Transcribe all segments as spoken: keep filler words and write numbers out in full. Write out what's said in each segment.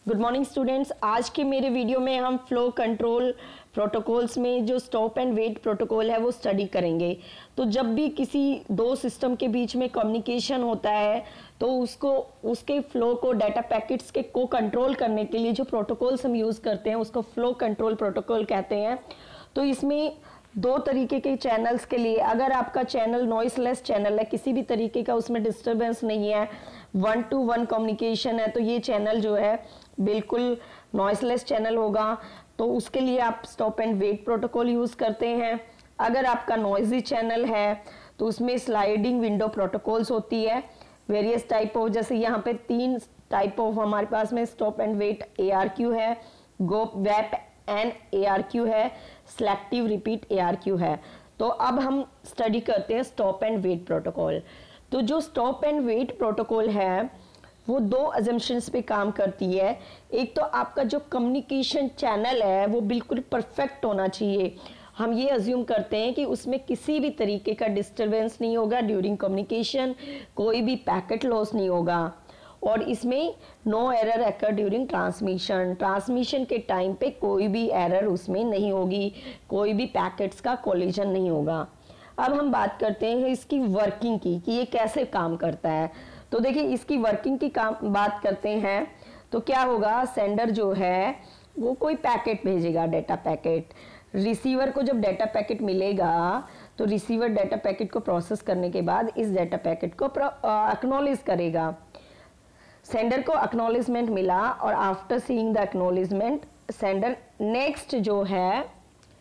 Good morning students, आज के मेरे वीडियो में हम फ्लो कंट्रोल प्रोटोकॉल्स में जो स्टॉप एंड वेट प्रोटोकॉल है वो स्टडी करेंगे। तो जब भी किसी दो सिस्टम के बीच में कम्युनिकेशन होता है तो उसको उसके फ्लो को डाटा पैकेट्स के को कंट्रोल करने के लिए जो प्रोटोकॉल्स हम यूज़ करते हैं उसको फ्लो कंट्रोल प्रोटोकॉल कहते हैं। तो इसमें दो तरीके के चैनल्स के लिए, अगर आपका चैनल नॉइसलेस चैनल है, किसी भी तरीके का उसमें डिस्टरबेंस नहीं है, वन टू वन कम्युनिकेशन है, तो ये चैनल जो है बिल्कुल नॉइसलेस चैनल होगा। तो उसके लिए आप stop and wait protocol use करते हैं। अगर आपका नॉइजी चैनल है तो उसमें स्लाइडिंग विंडो प्रोटोकॉल्स होती है, वेरियस टाइप ऑफ, जैसे यहाँ पे तीन टाइप ऑफ हमारे पास में stop and wait A R Q है, go back and A R Q है, selective repeat A R Q है। तो अब हम स्टडी करते हैं स्टॉप एंड वेट प्रोटोकॉल। तो जो स्टॉप एंड वेट प्रोटोकॉल है वो दो अजम्पशंस पे काम करती है। एक तो आपका जो कम्युनिकेशन चैनल है वो बिल्कुल परफेक्ट होना चाहिए। हम ये अज्यूम करते हैं कि उसमें किसी भी तरीके का डिस्टरबेंस नहीं होगा ड्यूरिंग कम्युनिकेशन, कोई भी पैकेट लॉस नहीं होगा, और इसमें no error occur during transmission. Transmission के टाइम पे कोई भी एरर उसमें नहीं होगी, कोई भी पैकेट्स का कोलिजन नहीं होगा। अब हम बात करते हैं इसकी वर्किंग की कि ये कैसे काम करता है। तो देखिए, इसकी वर्किंग की काम बात करते हैं तो क्या होगा, सेंडर जो है वो कोई पैकेट भेजेगा, डाटा पैकेट। रिसीवर को जब डाटा पैकेट मिलेगा तो रिसीवर डाटा पैकेट को प्रोसेस करने के बाद इस डाटा पैकेट को एक्नॉलेज करेगा। सेंडर को एक्नॉलेजमेंट मिला और after seeing the acknowledgement sender next जो है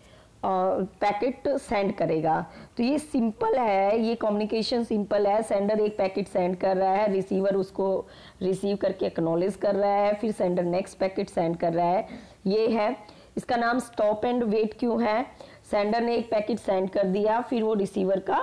पैकेट सेंड करेगा। तो ये सिंपल है, ये कम्युनिकेशन सिंपल है। सेंडर एक पैकेट सेंड कर रहा है, रिसीवर उसको रिसीव करके एक्नॉलेज कर रहा है, फिर सेंडर नेक्स्ट पैकेट सेंड कर रहा है। ये है, इसका नाम स्टॉप एंड वेट क्यों है। सेंडर ने एक पैकेट सेंड कर दिया, फिर वो रिसीवर का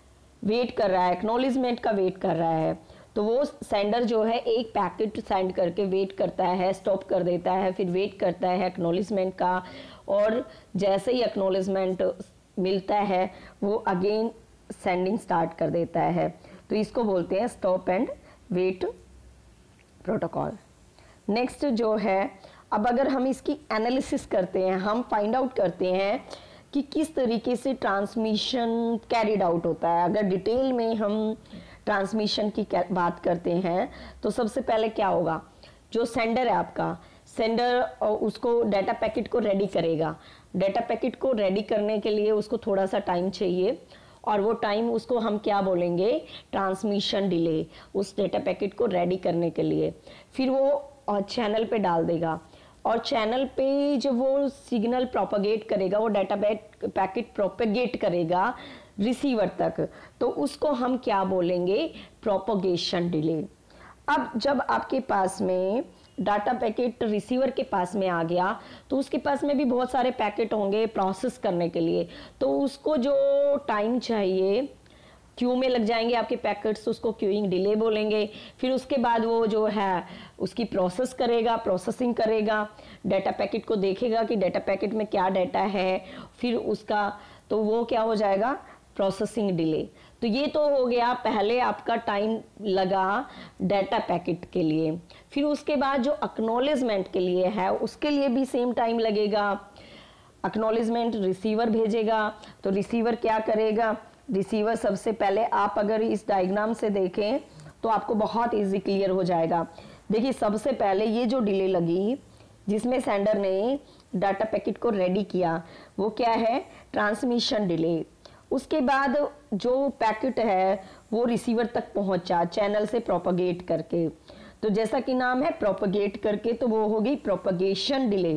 वेट कर रहा है, एक्नॉलेजमेंट का वेट कर रहा है। तो वो सेंडर जो है एक पैकेट सेंड करके वेट करता है, स्टॉप कर देता है, फिर वेट करता है एक्नॉलेजमेंट का, और जैसे ही एक्नॉलेजमेंट मिलता है वो अगेन सेंडिंग स्टार्ट कर देता है। तो इसको बोलते हैं stop and wait protocol. Next जो है, अब अगर हम इसकी एनालिसिस करते हैं, हम फाइंड आउट करते हैं कि किस तरीके से ट्रांसमिशन कैरिड आउट होता है। अगर डिटेल में हम ट्रांसमिशन की बात करते हैं तो सबसे पहले क्या होगा, जो सेंडर है आपका, सेंडर उसको डाटा पैकेट को रेडी करेगा। डाटा पैकेट को रेडी करने के लिए उसको थोड़ा सा टाइम चाहिए, और वो टाइम उसको हम क्या बोलेंगे, ट्रांसमिशन डिले, उस डाटा पैकेट को रेडी करने के लिए। फिर वो चैनल पे डाल देगा, और चैनल पे जब वो सिग्नल प्रोपेगेट करेगा, वो डाटा पैकेट प्रोपेगेट करेगा रिसीवर तक, तो उसको हम क्या बोलेंगे, प्रोपेगेशन डिले। अब जब आपके पास में डाटा पैकेट रिसीवर के पास में आ गया तो उसके पास में भी बहुत सारे पैकेट होंगे प्रोसेस करने के लिए, तो उसको जो टाइम चाहिए, क्यू में लग जाएंगे आपके पैकेट्स, उसको क्यूइंग डिले बोलेंगे। फिर उसके बाद वो जो है उसकी प्रोसेस करेगा, प्रोसेसिंग करेगा, डाटा पैकेट को देखेगा कि डाटा पैकेट में क्या डाटा है, फिर उसका तो वो क्या हो जाएगा, प्रोसेसिंग डिले। तो ये तो हो गया, पहले आपका टाइम लगा डाटा पैकेट के लिए। फिर उसके बाद जो एक्नॉलेजमेंट के लिए है उसके लिए भी सेम टाइम लगेगा। एक्नॉलेजमेंट रिसीवर भेजेगा, तो रिसीवर क्या करेगा, रिसीवर सबसे पहले, आप अगर इस डायग्राम से देखें तो आपको बहुत इजी क्लियर हो जाएगा। देखिए, सबसे पहले ये जो डिले लगी जिसमें सेंडर ने डाटा पैकेट को रेडी किया, वो क्या है, ट्रांसमिशन डिले। उसके बाद जो पैकेट है वो रिसीवर तक पहुंचा चैनल से प्रोपेगेट करके, तो जैसा कि नाम है प्रोपेगेट करके, तो वो होगी प्रोपेगेशन डिले।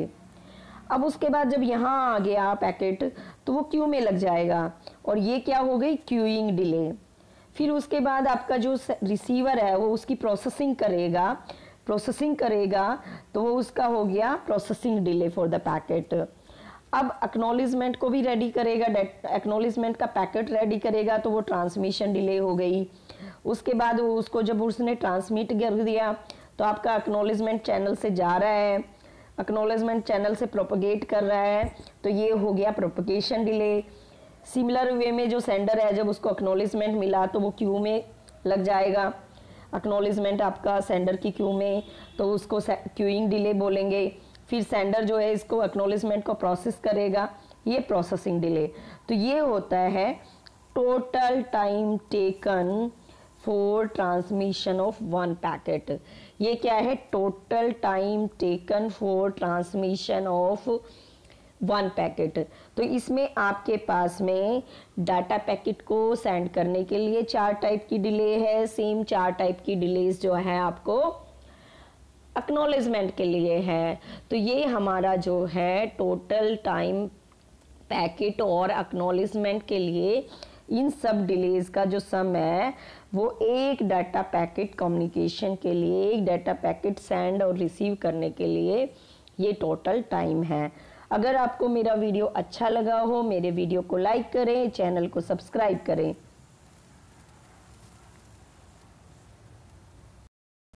अब उसके बाद जब यहाँ आ गया पैकेट तो वो क्यू में लग जाएगा, और ये क्या हो गई, क्यूइंग डिले। फिर उसके बाद आपका जो रिसीवर है वो उसकी प्रोसेसिंग करेगा, प्रोसेसिंग करेगा तो वो उसका हो गया processing delay for the packet. अब एक्नॉलेजमेंट को भी रेडी करेगा, एक्नॉलेजमेंट का पैकेट रेडी करेगा, तो वो ट्रांसमिशन डिले हो गई। उसके बाद वो उसको जब उसने ट्रांसमिट कर दिया तो आपका एक्नॉलेजमेंट चैनल से जा रहा है, एक्नॉलेजमेंट चैनल से प्रोपेगेट कर रहा है, तो ये हो गया प्रोपेगेशन डिले। सिमिलर वे में जो सेंडर है जब उसको एक्नॉलेजमेंट मिला तो वो क्यू में लग जाएगा। एक्नॉलेजमेंट आपका सेंडर की क्यू में, तो उसको क्यूइंग डिले बोलेंगे। फिर सेंडर जो है इसको एक्नॉलेजमेंट को प्रोसेस करेगा, ये प्रोसेसिंग डिले। तो ये होता है total time taken for transmission of one packet. ये क्या है? Total time taken for transmission of one packet. तो इसमें आपके पास में डाटा पैकेट को सेंड करने के लिए चार टाइप की डिले है, सेम चार टाइप की डिलेज जो है आपको एक्नॉलेजमेंट के लिए है। तो ये हमारा जो है टोटल टाइम पैकेट और एक्नॉलेजमेंट के लिए इन सब डिलेज का जो सम है वो एक डाटा पैकेट कम्युनिकेशन के लिए, एक डाटा पैकेट सेंड और रिसीव करने के लिए ये टोटल टाइम है। अगर आपको मेरा वीडियो अच्छा लगा हो, मेरे वीडियो को लाइक करें, चैनल को सब्सक्राइब करें।